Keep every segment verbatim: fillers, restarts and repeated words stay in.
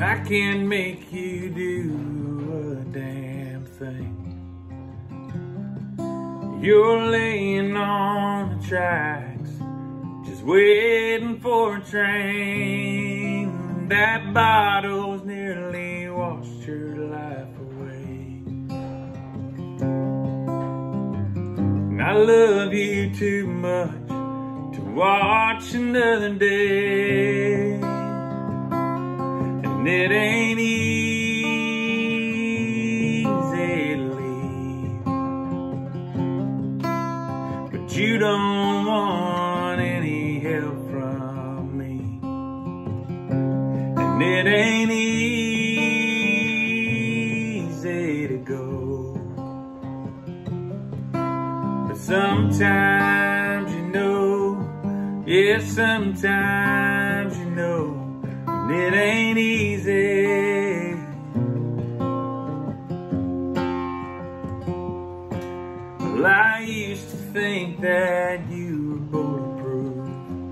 I can't make you do a damn thing. You're laying on the tracks, just waiting for a train. That bottle's nearly washed your life away. And I love you too much to watch another day. And it ain't easy to leave, but you don't want any help from me. And it ain't easy to go, but sometimes you know, yeah, sometimes you know, and it ain't easy. Well, I used to think that you were bulletproof,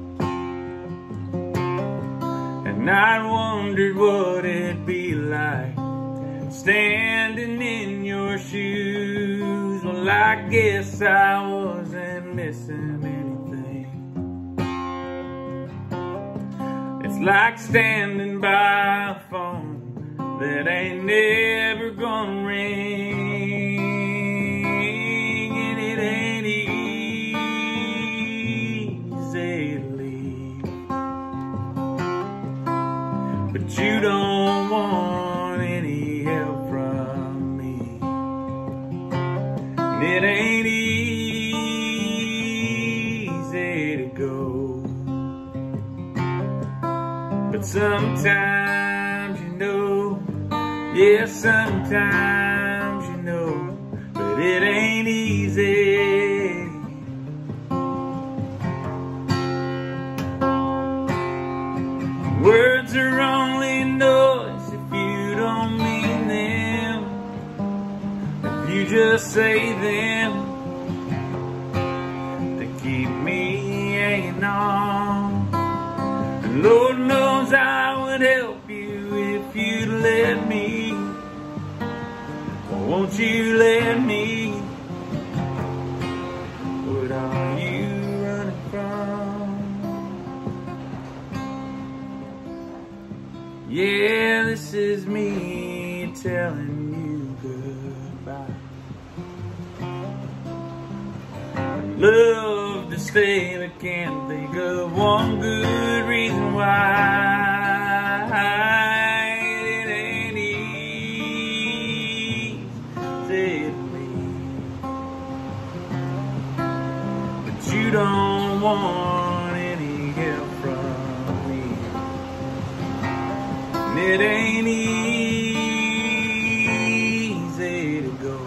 and I wondered what it'd be like standing in your shoes. Well, I guess I wasn't missing anything. It's like standing by a phone that ain't never gonna ring. And it ain't easy to leave, but you don't want any help from me. And it ain't easy to go, but sometimes you know, yeah, sometimes you know, but it ain't easy. Words are only noise if you don't mean them. If you just say them to keep me hanging on. And Lord knows I would help you if you'd let me. Well, won't you let me? What are you running from? Yeah, this is me telling you goodbye. I'd love to stay, but can't think of one good reason why. It ain't easy to leave, but you don't want any help from me. And it ain't easy to go,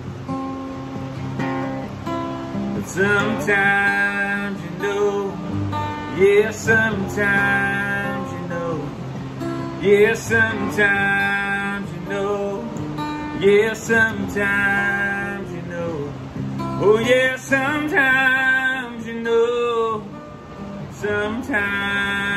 but sometimes you know, yeah, sometimes you know, yeah, sometimes you know, yeah, sometimes you know, oh yeah, sometimes you know, sometimes.